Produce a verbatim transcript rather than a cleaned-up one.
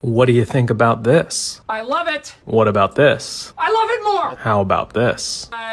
What do you think about this? I love it. What about this? I love it more. How about this? I